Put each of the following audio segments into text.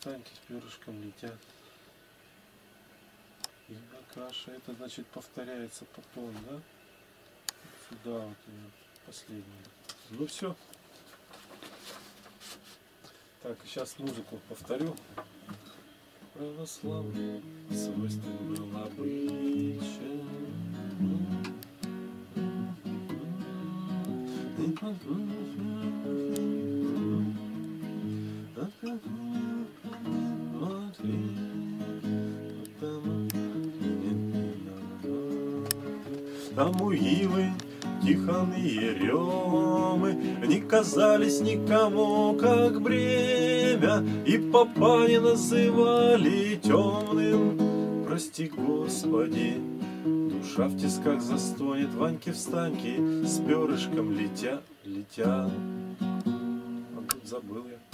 встаньте, с перышком летят. И Акаша, это значит повторяется потом, да? Сюда вот последний. Ну все. Так, сейчас музыку повторю. Православный свойствен был обычай. Самуилы, Тихоны и Еремы не казались никому как бремя, и попа не называли темным. Прости, Господи, душа в тисках застонет, Ваньки-встаньки с перышком летят. А тут забыл я.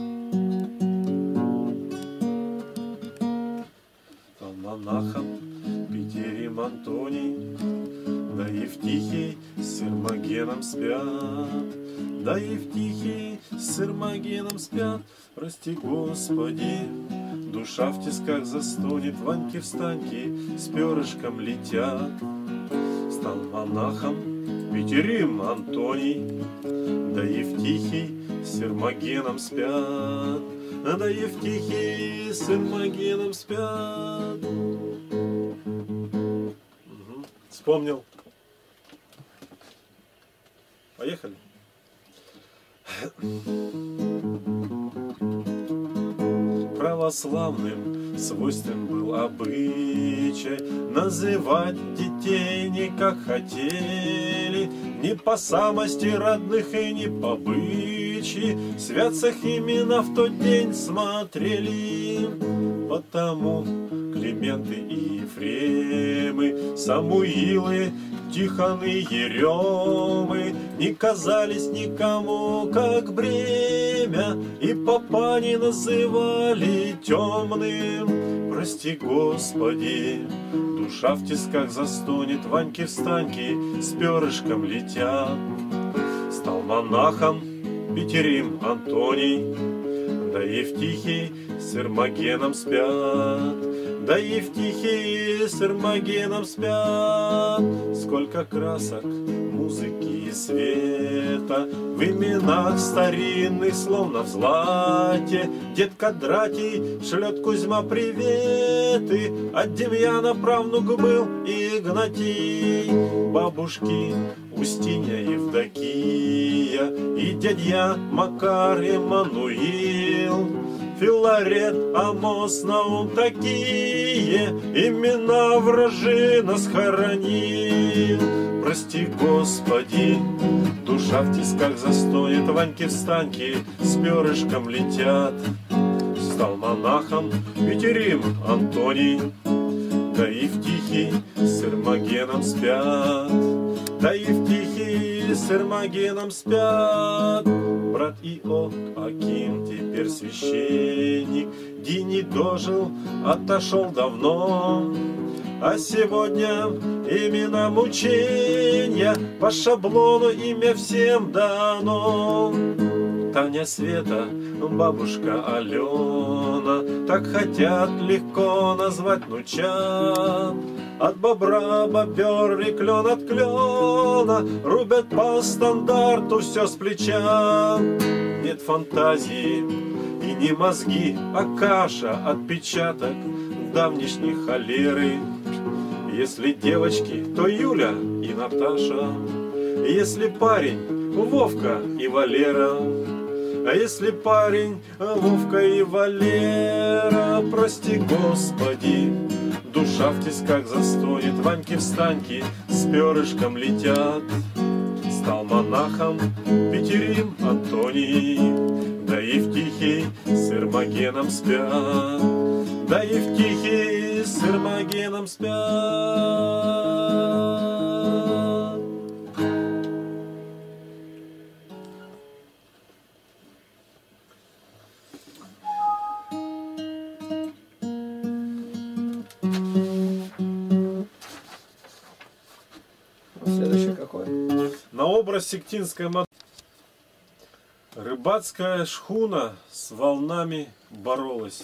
Там монахом Питерем Антоний, да Евтихий с Ирмогеном спят, да Евтихий с Ирмогеном спят. Прости, Господи, душа в тисках застонет, Ваньки-встаньки с перышком летят. Стал монахом Питерем Антоний, да Евтихий с Ирмогеном спят, да Евтихий с Ирмогеном спят. Вспомнил. Поехали. Православным свойствен был обычай называть детей не как хотели, не по самости родных и не по бычьи. Святцах имена в тот день смотрели, потому Клименты и Ефремы, Самуилы, Тихоны, Еремы не казались никому как бремя, и попа не называли темным. Прости, Господи, душа в тисках застонет, Ваньки-встаньки с перышком летят. Стал монахом Питерем Антоний, да Евтихий с Ирмогеном спят, да Евтихий с Ирмогеном спят. Сколько красок, музыки и света в именах старинных, словно в злате. Дед Кондратий шлет Кузьма приветы, от Демьяна правнук был Игнатий. Бабушки Устинья, Евдокия и дядья Макар, Эммануил, Филарет, Амос, Наум, такие имена вражина схоронил. Прости, Господи, душа в тисках застонет, Ваньки-встаньки с перышком летят. Стал монахом Питерем Антоний, да Евтихий с Ирмогеном спят, да Евтихий с Ирмогеном спят. Брат Иоаким теперь священник, Ди не дожил, отошел давно, а сегодня имена мучения, по шаблону имя всем дано. Таня, Света, бабушка Алена, так хотят легко назвать внучат. От бобра бобер и клен от клена рубят по стандарту все с плеча. Нет фантазии и не мозги, а каша, отпечаток давнишней холеры. Если девочки, то Юля и Наташа, если парень, Вовка и Валера. А если парень, Вовка и Валера, прости, Господи, душа в тисках застонет, Ваньки-встаньки с перышком летят. Стал монахом Питерем Антоний, да Евтихий с Ирмогеном спят, да Евтихий с Ирмогеном спят. Следующий какой? На образ Сиктинской модели. Рыбацкая шхуна с волнами боролась.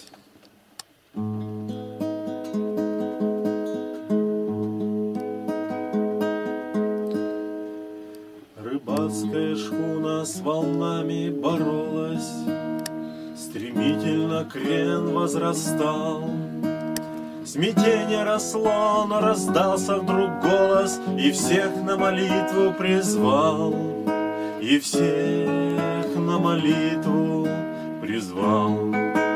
Рыбацкая шхуна с волнами боролась, стремительно крен возрастал. Смятение росло, но раздался вдруг голос, и всех на молитву призвал, и всех на молитву призвал.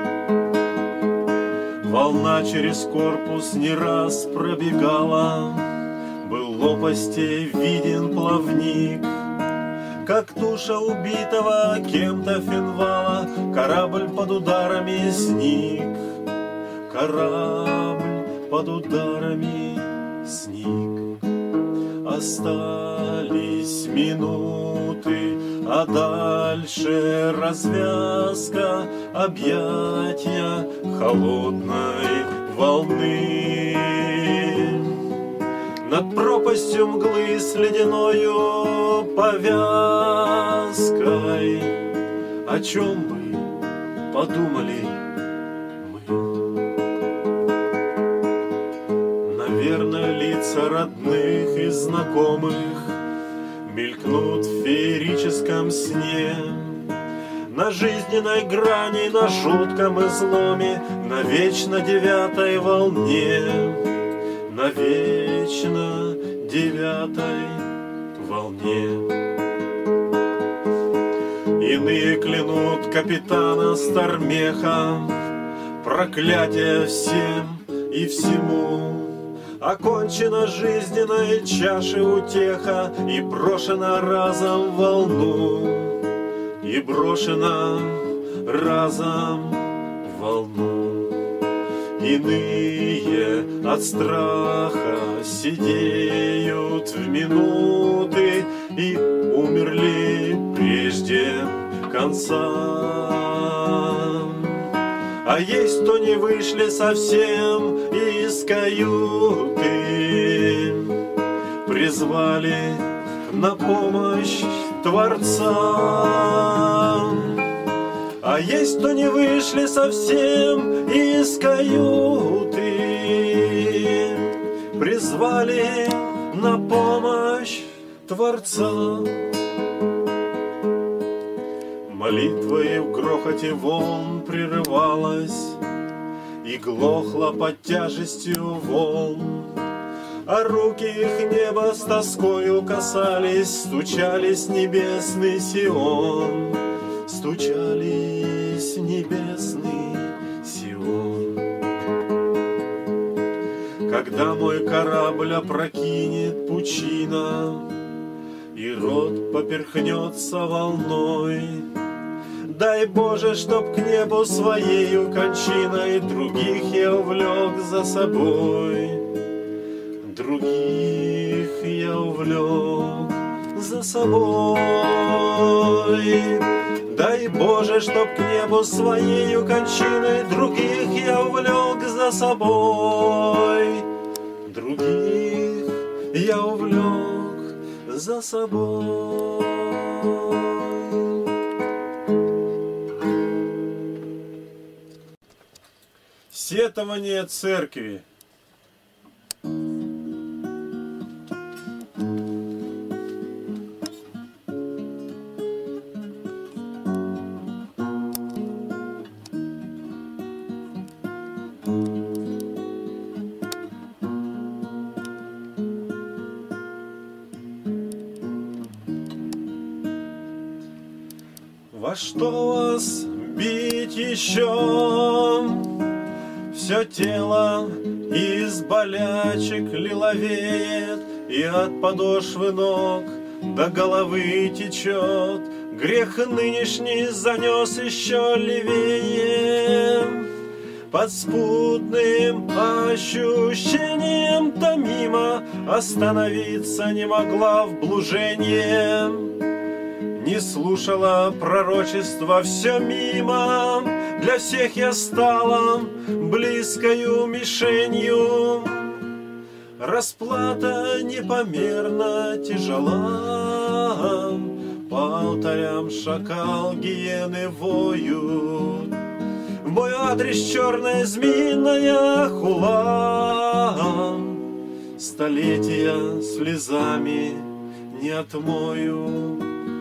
Волна через корпус не раз пробегала, был лопастей виден плавник, как туша убитого кем-то финвала, корабль под ударами сник. Корабль под ударами сник. Остались минуты, а дальше развязка, объятия холодной волны. Над пропастью мглы с ледяною повязкой, о чем бы подумали мы? Наверное, лица родных и знакомых мелькнут в феерическом сне, на жизненной грани, на жутком изломе, на вечно девятой волне, на вечно девятой волне. Иные клянут капитана Стармеха, проклятие всем и всему. Окончена жизненная чаша утеха, и брошена разом в волну, и брошена разом в волну. Иные от страха сидеют в минуты и умерли прежде конца. А есть, кто не вышли совсем из каюты, призвали на помощь Творца. А есть, кто не вышли совсем из каюты, призвали на помощь Творца. Молитва и в грохоте волн прерывалась и глохла под тяжестью волн, а руки их небо с тоскою касались, стучались небесный Сион, стучались небесный Сион. Когда мой корабль опрокинет пучина и рот поперхнется волной, дай Боже, чтоб к небу своею кончиной других я увлек за собой, других я увлек за собой. Дай Боже, чтоб к небу своею кончиной других я увлек за собой, других я увлек за собой. Сетование церкви. Во что вас бить еще? Все тело из болячек лиловеет, и от подошвы ног до головы течет. Грех нынешний занес еще левее, подспудным ощущением томимо остановиться не могла в блуженье. Не слушала пророчества, все мимо, для всех я стала близкою мишенью. Расплата непомерно тяжела, По алтарям шакал гиены воют, в мой адрес черная змеиная хула. Столетия слезами не отмою.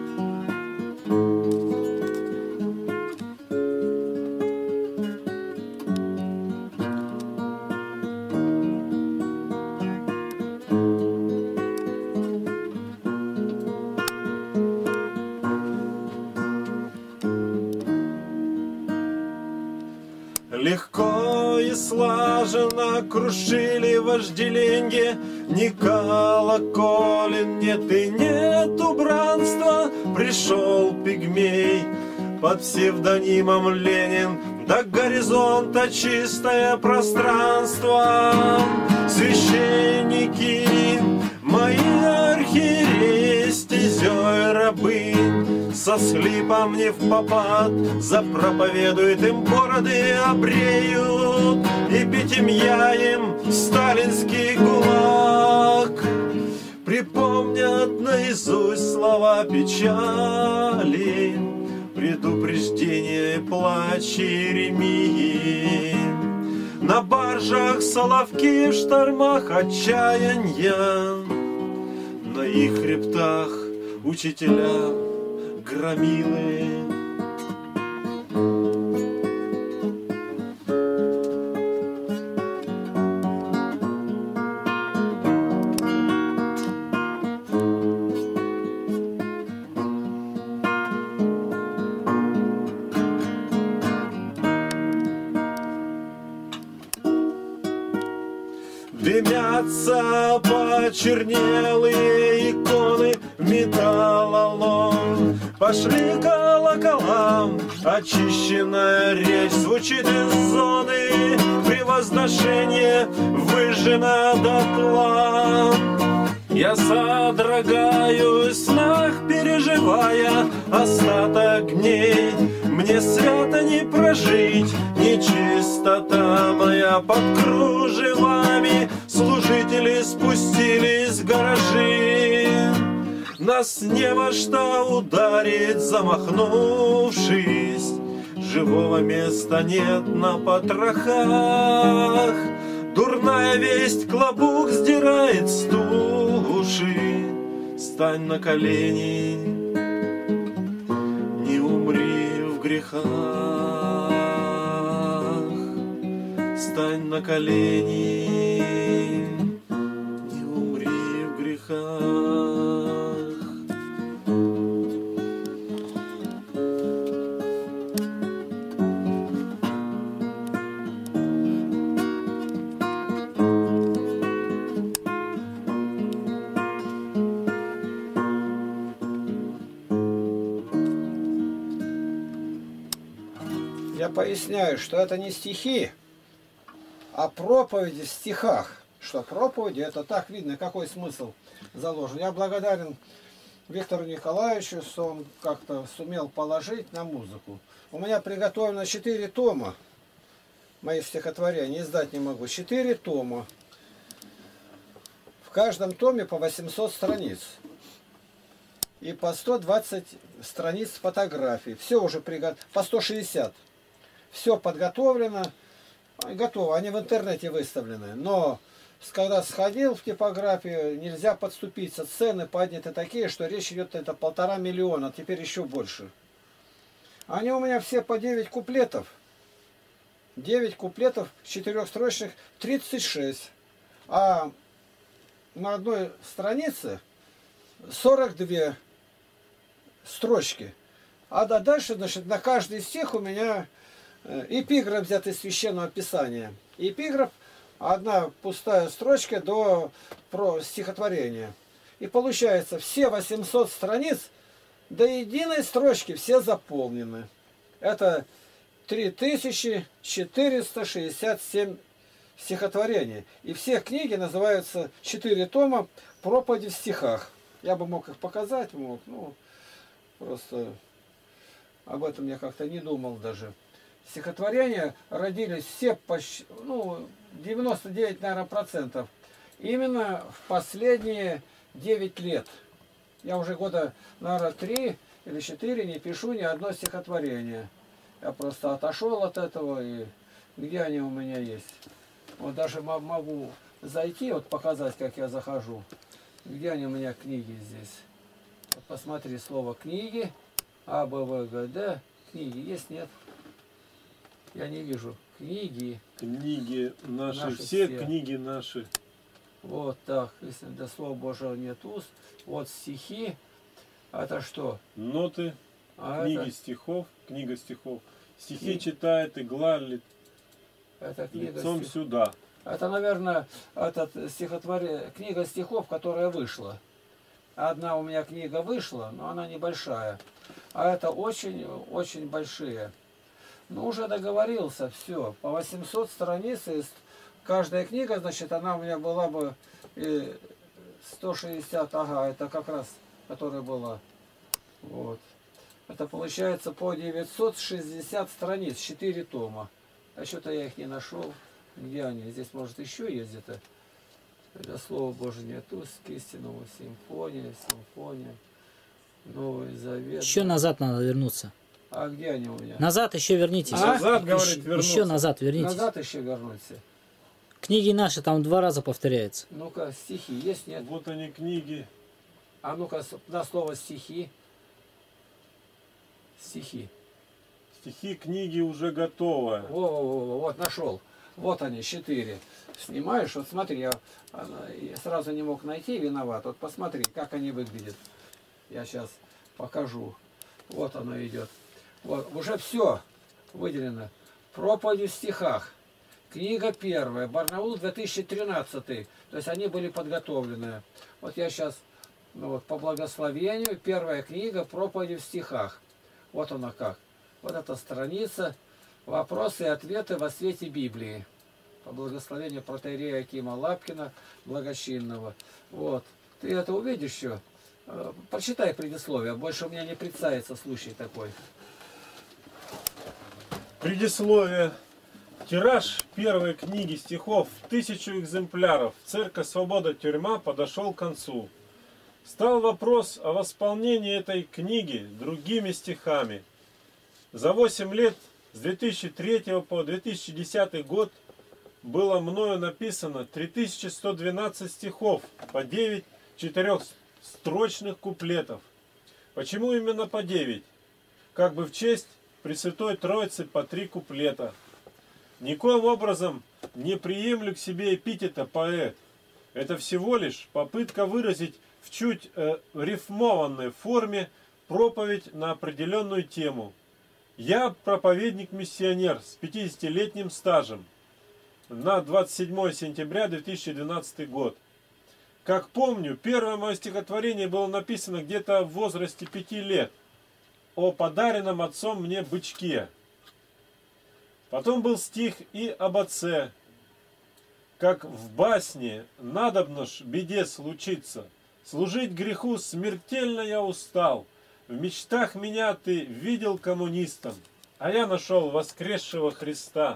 Легко и слаженно крушили вожделенье, ни колоколен нет и нет убранства. Пришел пигмей под псевдонимом Ленин, до горизонта чистое пространство. Священники, мои архиереи, стезей рабы, со слипом не впопад запроповедует им, бороды обреют, и пятимья им сталинский гулаг. Припомнят наизусть слова печали, предупреждения и плач Иеремии. На баржах соловки, в штормах отчаяния, на их хребтах учителя громилы. Дымятся почернелые иконы, металлолом. Пошли колоколам, очищенная речь звучит из зоны, превозношение выжжено дотла. Я содрогаюсь в снах, переживая остаток дней. Мне свято не прожить, нечистота моя под кружевами. Служители спустились в гаражи, нас не во что ударить, замахнувшись. Живого места нет на потрохах. Дурная весть клобук сдирает с души. Стань на колени, не умри в грехах. Стань на колени, не умри в грехах. Я поясняю, что это не стихи, а проповеди в стихах. Что проповеди, это так видно, какой смысл заложен. Я благодарен Виктору Николаевичу, что он как-то сумел положить на музыку. У меня приготовлено 4 тома моих стихотворений, издать не могу. 4 тома. В каждом томе по 800 страниц. И по 120 страниц фотографий. Все уже приготовлено, по 160. Все подготовлено, готово, они в интернете выставлены. Но когда сходил в типографию, нельзя подступиться. Цены подняты такие, что речь идет, это 1,5 миллиона, а теперь еще больше. Они у меня все по 9 куплетов. 9 куплетов 4-строчных, 36. А на одной странице 42 строчки. А дальше, значит, на каждый стих у меня эпиграф взят из Священного Писания. Эпиграф — одна пустая строчка до стихотворения. И получается, все 800 страниц до единой строчки все заполнены. Это 3467 стихотворений. И все книги называются 4 тома проповеди в стихах. Я бы мог их показать, ну, просто об этом я как-то не думал даже. Стихотворения родились все, почти, 99, наверное, процентов, именно в последние 9 лет. Я уже года, наверное, 3 или 4 не пишу ни одно стихотворение. Я просто отошел от этого, и где они у меня есть. Вот даже могу зайти, вот показать, как я захожу. Где они у меня книги здесь. Вот посмотри, слово книги. А, Б, В, Г, Д. Книги есть, нет? Я не вижу. Книги. Книги наши, Наши все все. книги наши. Вот так. Если до слова Божьего нет уст. Вот стихи. Это что? Ноты, А книги это, стихов, книга стихов. Стихи Книги. читает игла это книга лицом стихов. сюда. Это, наверное, книга стихов, которая вышла. Одна у меня книга вышла, но она небольшая. А это очень большие. Ну, уже договорился, все. По 800 страниц, и каждая книга, значит, она у меня была бы 160, ага, это как раз, которая была. Вот. Это получается по 960 страниц, 4 тома. А что-то я их не нашел. Где они? Здесь, может, еще есть где-то. Это Слово Божие нету, к истинному симфония, Новый Завет. Еще назад надо вернуться. А где они у меня? Назад еще вернитесь. А? Назад, говорит, Еще вернуться. назад вернитесь. Назад еще вернуться. Книги наши там 2 раза повторяются. Ну-ка, стихи есть, нет? Вот они книги. А ну-ка, на слово стихи. Стихи. Стихи книги уже готовы. Во, вот нашел. Вот они, 4. Снимаешь, вот смотри, я сразу не мог найти, виноват. Вот посмотри, как они выглядят. Я сейчас покажу. Вот оно идет. Вот, уже все выделено. Проповедь в стихах. Книга 1. Барнаул 2013. То есть они были подготовлены. Вот я сейчас, ну вот, по благословению, 1 книга проповеди в стихах. Вот она как. Вот эта страница. Вопросы и ответы во свете Библии. По благословению протоиерея Акима Лапкина, благочинного. Вот. Ты это увидишь еще. Прочитай предисловие. Больше у меня не представится случай такой. Предисловие. Тираж первой книги стихов в 1000 экземпляров. Церковь Свобода Тюрьма подошел к концу. Стал вопрос о восполнении этой книги другими стихами. За 8 лет с 2003 по 2010 год было мною написано 3112 стихов по 9 4-строчных куплетов. Почему именно по 9? Как бы в честь Пресвятой Троицы по 3 куплета. Никоим образом не приемлю к себе эпитета поэт. Это всего лишь попытка выразить в чуть рифмованной форме проповедь на определенную тему. Я проповедник-миссионер с 50-летним стажем на 27 сентября 2012 год. Как помню, первое мое стихотворение было написано где-то в возрасте 5 лет о подаренном отцом мне бычке. Потом был стих и об отце. Как в басне надобно ж беде случиться. Служить греху смертельно я устал. В мечтах меня ты видел коммунистом, а я нашел воскресшего Христа.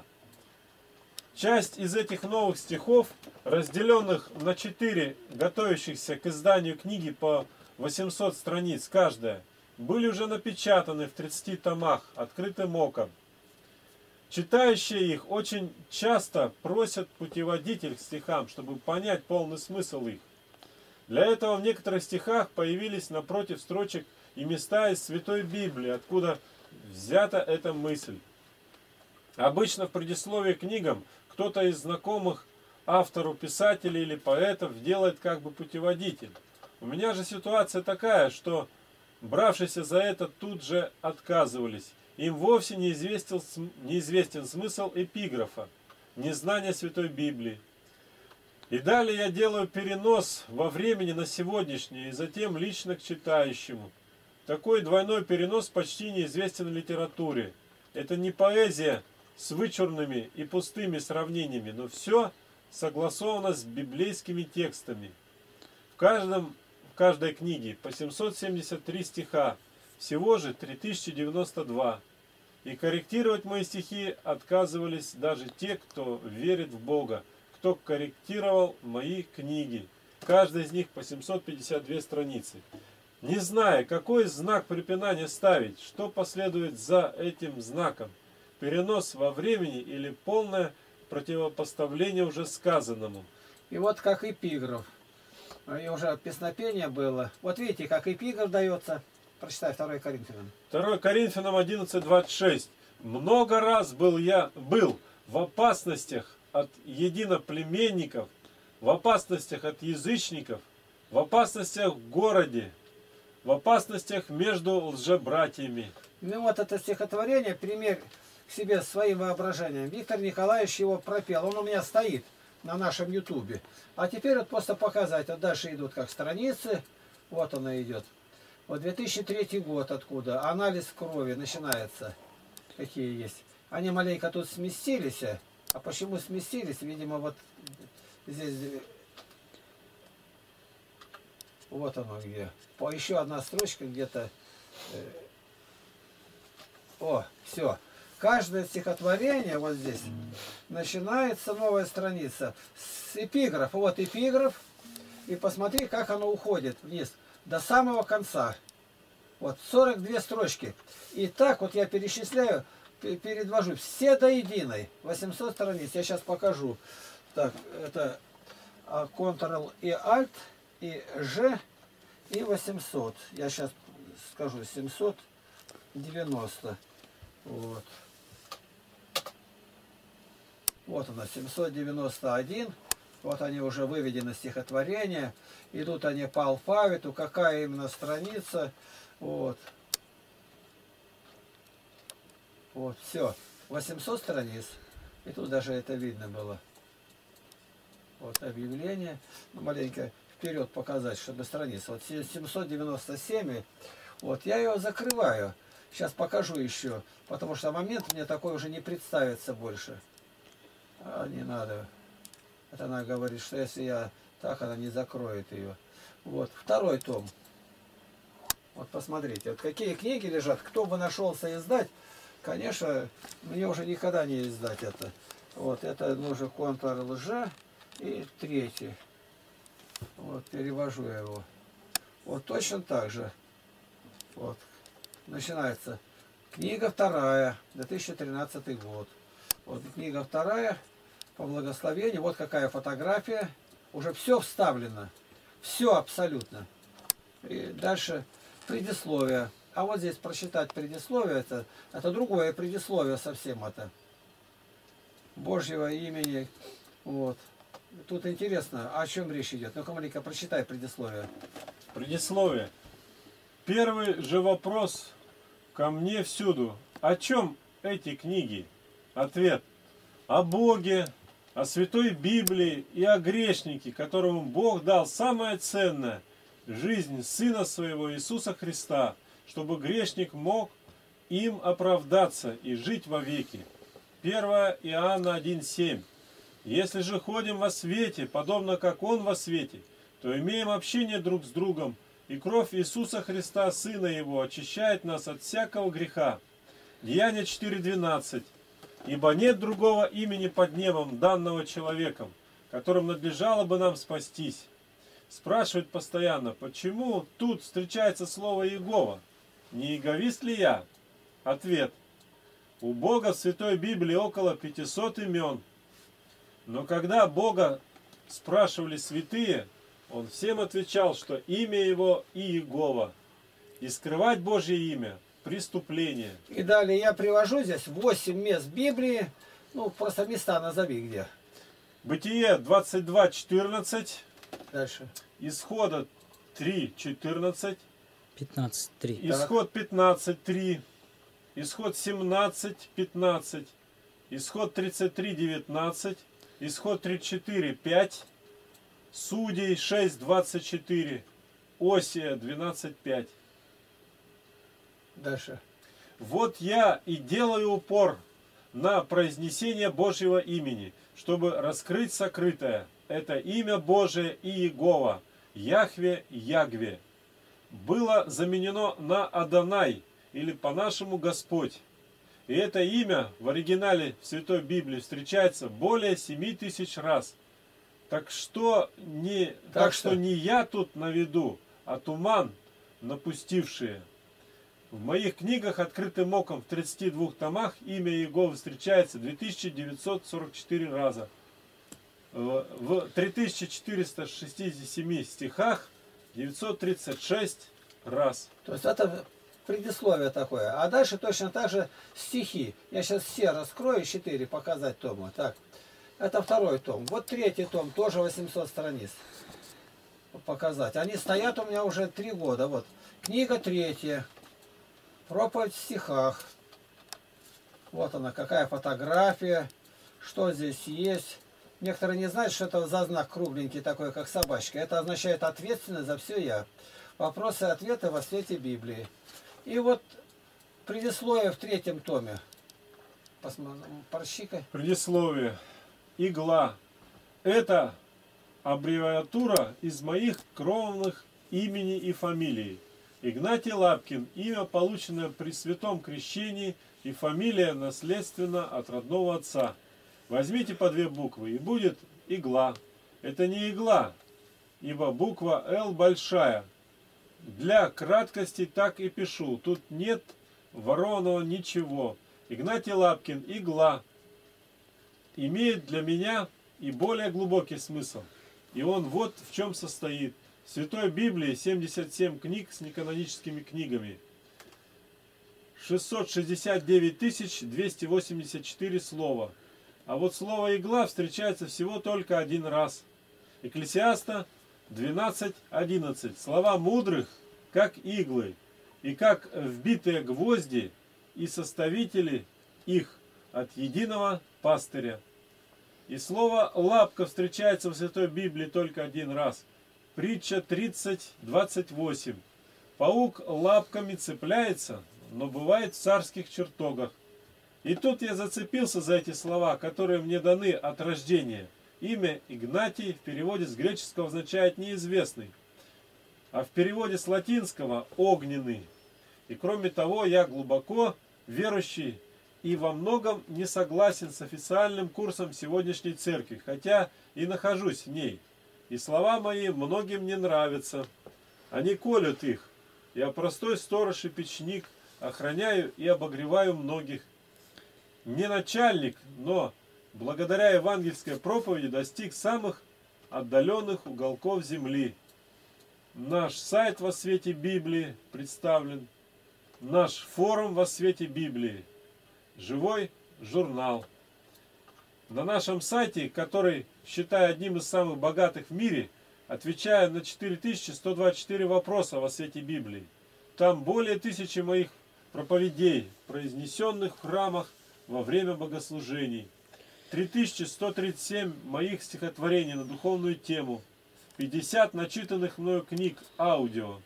Часть из этих новых стихов, разделенных на 4 готовящихся к изданию книги по 800 страниц каждая, были уже напечатаны в 30 томах открытым оком. Читающие их очень часто просят путеводитель к стихам, чтобы понять полный смысл их. Для этого в некоторых стихах появились напротив строчек и места из Святой Библии, откуда взята эта мысль. Обычно в предисловии к книгам кто-то из знакомых автору, писателей или поэтов делает как бы путеводитель. У меня же ситуация такая, что бравшиеся за это тут же отказывались. Им вовсе неизвестен смысл эпиграфа, незнание Святой Библии. И далее я делаю перенос во времени на сегодняшнее и затем лично к читающему. Такой двойной перенос почти неизвестен в литературе. Это не поэзия с вычурными и пустыми сравнениями, но все согласовано с библейскими текстами. В каждой книге по 773 стиха, всего же 3092. И корректировать мои стихи отказывались даже те, кто верит в Бога, кто корректировал мои книги. Каждая из них по 752 страницы. Не зная, какой знак препинания ставить, что последует за этим знаком, перенос во времени или полное противопоставление уже сказанному. И вот как эпиграф. И уже песнопение было. Вот видите, как эпиграф дается. Прочитай 2 Коринфянам. 2 Коринфянам 11:26. Много раз был в опасностях от единоплеменников, в опасностях от язычников, в опасностях в городе, в опасностях между лжебратьями. Ну вот это стихотворение, пример к себе своим воображением. Виктор Николаевич его пропел. Он у меня стоит на нашем ютубе. А теперь вот просто показать. Вот дальше идут как страницы. Вот она идет. Вот 2003 год откуда. Анализ крови начинается. Какие есть. Они маленько тут сместились. А почему сместились? Видимо, вот здесь... Вот оно где. Еще одна строчка где-то. О, все. Каждое стихотворение вот здесь начинается новая страница с эпиграфа. Вот эпиграф. И посмотри, как оно уходит вниз. До самого конца. Вот 42 строчки. И так вот я перечисляю, передвожу все до единой. 800 страниц. Я сейчас покажу. Так, это Ctrl и Alt и G и 800. Я сейчас скажу 790. Вот. Вот она, 791. Вот они уже выведены стихотворения. Идут они по алфавиту. Какая именно страница. Вот. Вот, все. 800 страниц. И тут даже это видно было. Вот объявление. Ну, маленько вперед показать, чтобы страница. Вот 797. Вот, я ее закрываю. Сейчас покажу еще. Потому что момент мне такой уже не представится больше. А не надо. Это она говорит, что если я так, она не закроет ее. Вот, 2 том. Вот посмотрите, вот какие книги лежат. Кто бы нашелся издать, конечно, мне уже никогда не издать это. Вот, это нужно Ctrl-G и 3. Вот, перевожу я его. Вот точно так же. Вот, начинается. Книга 2, 2013 год. Вот книга 2 по благословению. Вот какая фотография. Уже все вставлено. Все абсолютно. И дальше предисловие. А вот здесь прочитать предисловие, это другое предисловие совсем это. Божьего имени. Вот. Тут интересно, о чем речь идет. Ну-ка, маленько, прочитай предисловие. Предисловие. Первый же вопрос ко мне всюду. О чем эти книги? Ответ. О Боге, о Святой Библии и о грешнике, которому Бог дал самое ценное – жизнь Сына Своего Иисуса Христа, чтобы грешник мог им оправдаться и жить вовеки. 1 Иоанна 1,7. Если же ходим во свете, подобно как Он во свете, то имеем общение друг с другом, и кровь Иисуса Христа, Сына Его, очищает нас от всякого греха. Деяния 4,12. Ибо нет другого имени под небом, данного человеком, которым надлежало бы нам спастись. Спрашивают постоянно, почему тут встречается слово Иегова? Не иеговист ли я? Ответ. У Бога в Святой Библии около 500 имен. Но когда Бога спрашивали святые, Он всем отвечал, что имя Его Иегова. И скрывать Божье имя – преступление. И далее я привожу здесь 8 мест Библии. Ну, просто места назови где. Бытие 22:14. Дальше. Исхода 3:14. 15.3. Исход 15:3. Исход 17:15. Исход 33:19. Исход 34:5. Судей 6:24. Осия 12:5. Дальше. Вот я и делаю упор на произнесение Божьего имени, чтобы раскрыть сокрытое. Это имя Божие Иегова, Яхве, Ягве. Было заменено на Адонай, или по-нашему Господь. И это имя в оригинале в Святой Библии встречается более 7000 раз. Так что не я тут на виду, а туман напустившие. В моих книгах «Открытым оком» в 32 томах имя Иеговы встречается 2944 раза. В 3467 стихах 936 раз. То есть это предисловие такое. А дальше точно так же стихи. Я сейчас все раскрою, 4 показать тома. Так, это второй том. Вот третий том, тоже 800 страниц. Показать. Они стоят у меня уже 3 года. Вот. Книга 3. Проповедь в стихах. Вот она, какая фотография. Что здесь есть. Некоторые не знают, что это за знак кругленький такой, как собачка. Это означает ответственность за все я. Вопросы и ответы во свете Библии. И вот предисловие в 3 томе. Прочти-ка. Предисловие. Игла. Это аббревиатура из моих кровных имени и фамилии. Игнатий Лапкин. Имя, полученное при святом крещении, и фамилия наследственно от родного отца. Возьмите по 2 буквы, и будет игла. Это не игла, ибо буква «Л» большая. Для краткости так и пишу. Тут нет ворованного ничего. Игнатий Лапкин, игла, имеет для меня и более глубокий смысл. И он вот в чем состоит. В Святой Библии 77 книг с неканоническими книгами. 669 284 слова. А вот слово «игла» встречается всего только 1 раз. Экклесиаста 12:11. Слова мудрых, как иглы, и как вбитые гвозди, и составители их от единого пастыря. И слово «лапка» встречается в Святой Библии только 1 раз. Притча 30:28. Паук лапками цепляется, но бывает в царских чертогах. И тут я зацепился за эти слова, которые мне даны от рождения. Имя Игнатий в переводе с греческого означает «неизвестный», а в переводе с латинского «огненный». И кроме того, я глубоко верующий и во многом не согласен с официальным курсом сегодняшней церкви, хотя и нахожусь в ней. И слова мои многим не нравятся. Они колют их. Я простой сторож и печник, охраняю и обогреваю многих. Не начальник, но благодаря евангельской проповеди достиг самых отдаленных уголков земли. Наш сайт во свете Библии представлен. Наш форум во свете Библии. Живой журнал. На нашем сайте, который считаю одним из самых богатых в мире, отвечаю на 4124 вопроса во свете Библии. Там более 1000 моих проповедей, произнесенных в храмах во время богослужений. 3137 моих стихотворений на духовную тему. 50 начитанных мною книг аудио.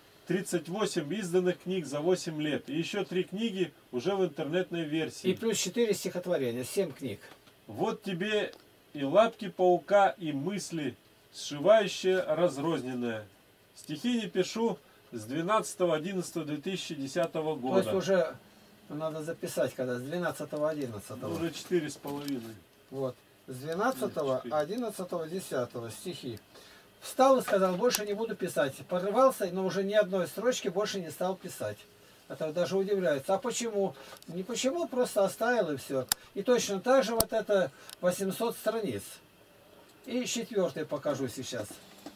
38 изданных книг за 8 лет. И еще 3 книги уже в интернетной версии. И плюс 4 стихотворения, 7 книг. Вот тебе и лапки паука, и мысли, сшивающие разрозненное. Стихи не пишу с 12.11.2010 года. То есть уже надо записать, когда с 12.11. Уже 4,5. Вот. С 12.11.10 стихи. Встал и сказал, больше не буду писать. Порывался, но уже ни одной строчки больше не стал писать. Это даже удивляется. А почему? Не почему, просто оставил и все. И точно так же вот это 800 страниц. И 4 покажу сейчас.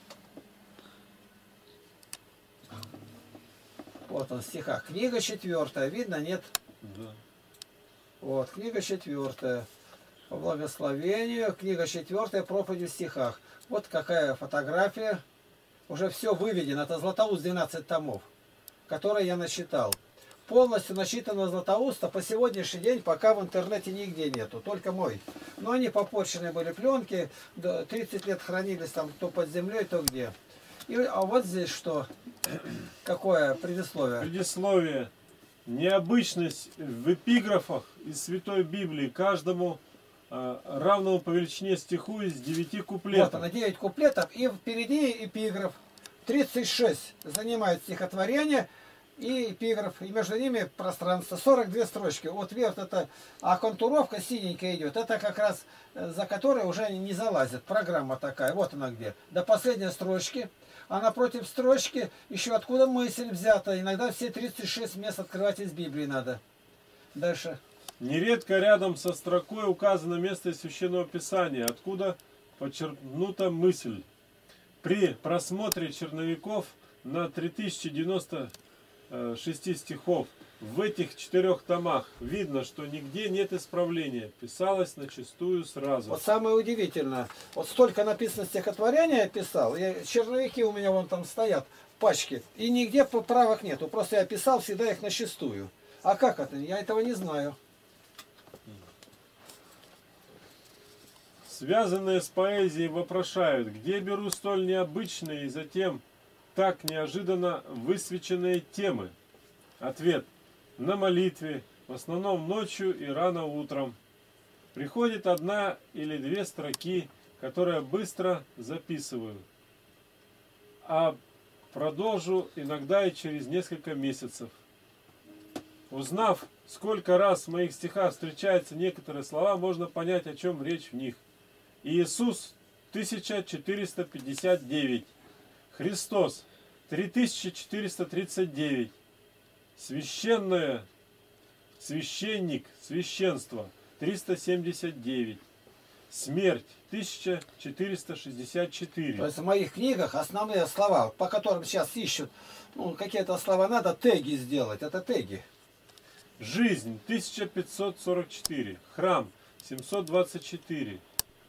Вот он в стихах. Книга 4. Видно, нет? Да. Вот, книга 4. По благословению. Книга 4. Проповедь в стихах. Вот какая фотография. Уже все выведено. Это Златоуст 12 томов, которые я насчитал. Полностью насчитано Златоуста по сегодняшний день пока в интернете нигде нету. Только мой. Но они попорченные были пленки. 30 лет хранились там то под землей, то где. А вот здесь что? Какое предисловие? Предисловие. Необычность в эпиграфах из Святой Библии каждому равному по величине стиху из 9 куплетов. Вот она, 9 куплетов, и впереди эпиграф. 36 занимает стихотворение, и эпиграф, и между ними пространство. 42 строчки. Вот вверх это, а контуровка синенькая идет. Это как раз за которой уже не залазит. Программа такая. Вот она где. До последней строчки. А напротив строчки еще откуда мысль взята. Иногда все 36 мест открывать из Библии надо. Дальше. Нередко рядом со строкой указано место из Священного Писания, откуда подчеркнута мысль. При просмотре черновиков на 3096 стихов в этих 4 томах видно, что нигде нет исправления. Писалось начистую сразу. Вот самое удивительное. Вот столько написано стихотворения я писал. Черновики у меня вон там стоят в пачке. И нигде поправок нету. Просто я писал всегда их начистую. А как это? Я этого не знаю. Связанные с поэзией вопрошают, где беру столь необычные и затем так неожиданно высвеченные темы. Ответ. На молитве, в основном ночью и рано утром. Приходит 1 или 2 строки, которые быстро записываю. А продолжу иногда и через несколько месяцев. Узнав, сколько раз в моих стихах встречаются некоторые слова, можно понять, о чем речь в них. Иисус 1459, Христос 3439, священное, священник, священство 379, смерть 1464. То есть в моих книгах основные слова, по которым сейчас ищут, ну, какие-то слова надо теги сделать. Это теги. Жизнь 1544, храм 724,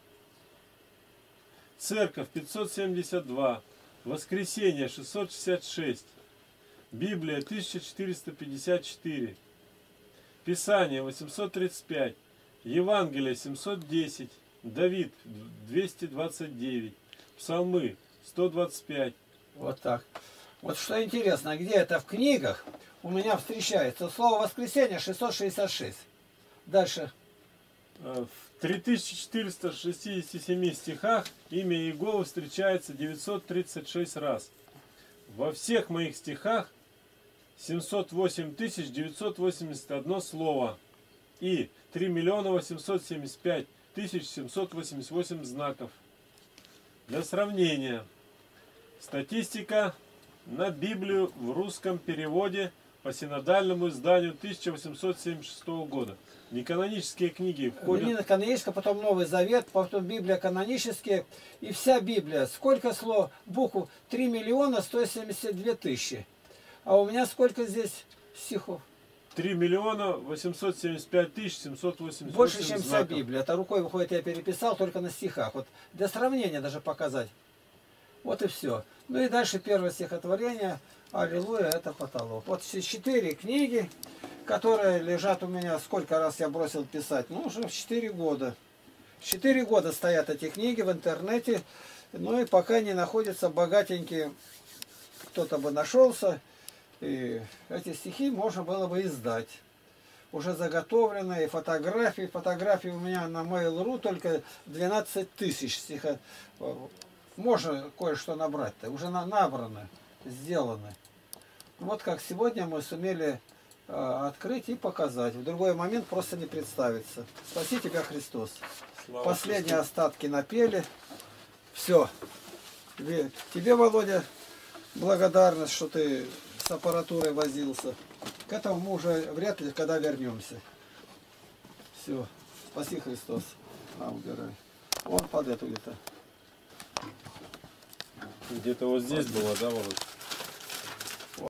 церковь 572, воскресенье 666, Библия 1454, Писание 835, Евангелие 710, Давид 229, Псалмы 125. Вот так. Вот что интересно, где это в книгах у меня встречается слово воскресенье 666. Дальше. В 3467 стихах имя Иеговы встречается 936 раз. Во всех моих стихах 708 981 слово и 3 875 788 знаков. Для сравнения, статистика на Библию в русском переводе по синодальному изданию 1876 года. Неканонические книги входят... Не каноническая, потом Новый Завет, потом Библия канонические. И вся Библия. Сколько слов, букв? 3 172 000. А у меня сколько здесь стихов? 3 875 788 Больше, чем вся знаков. Библия. Это рукой выходит, я переписал только на стихах. Вот для сравнения даже показать. Вот и все. Ну и дальше первое стихотворение. Аллилуйя, это потолок. Вот все 4 книги, которые лежат у меня. Сколько раз я бросил писать? Ну, уже в 4 года. 4 года стоят эти книги в интернете. Ну и пока не находятся богатенькие, кто-то бы нашелся. И эти стихи можно было бы издать. Уже заготовленные фотографии. Фотографии у меня на Mail.ru только 12 000 стихов. Можно кое-что набрать-то. Уже набрано, сделано. Вот как сегодня мы сумели открыть и показать. В другой момент просто не представится. Спаси тебя, Христос. Слава Последние Христу. остатки напели. Все. Тебе, Володя, благодарность, что ты с аппаратурой возился. К этому мы уже вряд ли когда вернемся. Все. Спаси Христос. Убирай. Вон под эту где-то. Где-то вот здесь было, да, Володь?